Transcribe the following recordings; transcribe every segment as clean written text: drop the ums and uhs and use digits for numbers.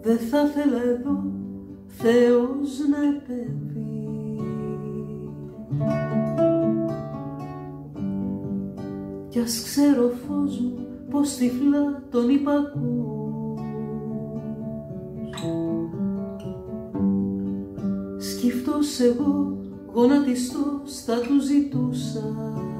Δε θα ήθελα εδώ Θεός να επέμβει. Κι ας ξέρω φως μου πως τυφλά τον υπακούς. Σκυφτός εγώ γονατιστός θα του ζητούσα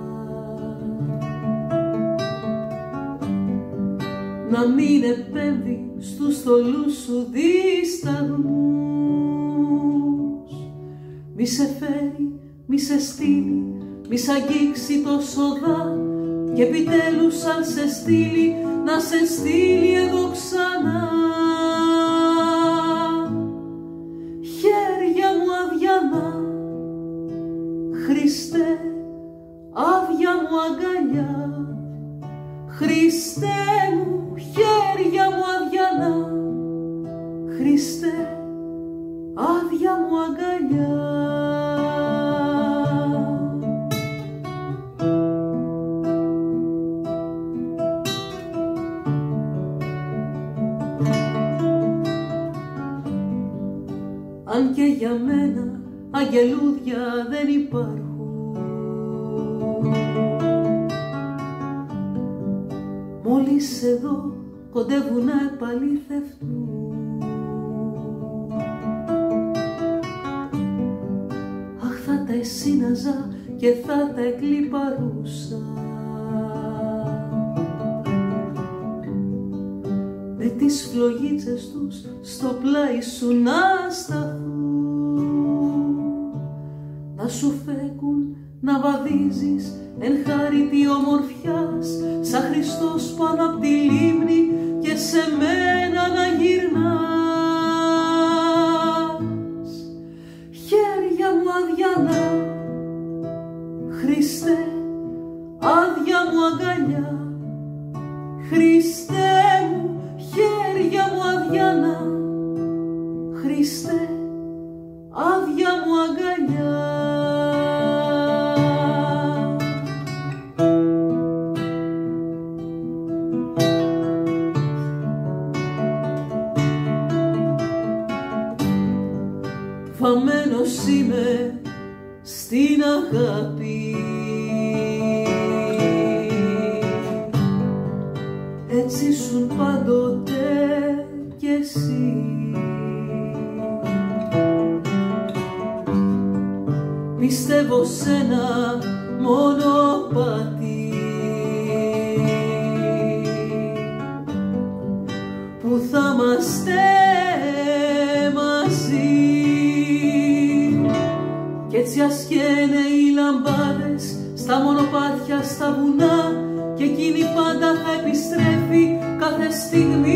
να μην επέμβει στους θολούς σου δισταγμούς. Μη σε φέρει, μη σε στείλει, μη σ' αγγίξει το σοδά και επιτέλους αν σε στείλει να σε στείλει εδώ ξανά. Χέρια μου αδιανά, Χριστέ, άδεια μου αγκαλιά. Χριστέ μου, χέρια μου αδιανά, Χριστέ, άδεια μου αγκαλιά. Αν και για μένα αγγελούδια δεν υπάρχουν, μόλις εδώ κοντεύουν να επαληθευτούν. Αχ, θα τα εσύναζα και θα τα εκλιπαρούσα με τις φλογίτσες τους στο πλάι σου να σταθούν, να σου φέκουν να βαδίζεις εν χαρίτη ομορφιάς σαν Χριστός πάνω απ' τη λίμνη και σε μένα να γυρνάς. Χέρια μου αδιανά, Χριστέ, άδεια μου αγκαλιά. Χριστέ μου, χέρια μου αδιανά, Χριστέ, άδεια μου αγκαλιά. Βαμμένος είμαι στην αγάπη, έτσι ήσουν πάντοτε κι εσύ. Πιστεύω σ' ένα μονοπάτι που θα είμαστε μαζί, κι έτσι ας καίνε οι λαμπάδες στα μονοπάτια, στα βουνά, και εκείνη πάντα θα επιστρέφει κάθε στιγμή